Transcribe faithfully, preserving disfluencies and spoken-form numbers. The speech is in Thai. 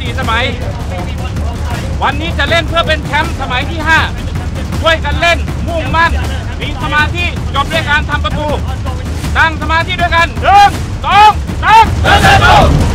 สี่สมัยวันนี้จะเล่นเพื่อเป็นแชมป์สมัยที่ห้าช่วยกันเล่นมุ่งมั่นมีสมาธิจบด้วยการทำประตูตั้งสมาธิด้วยกันหนึ่งสองสามเดินเดิน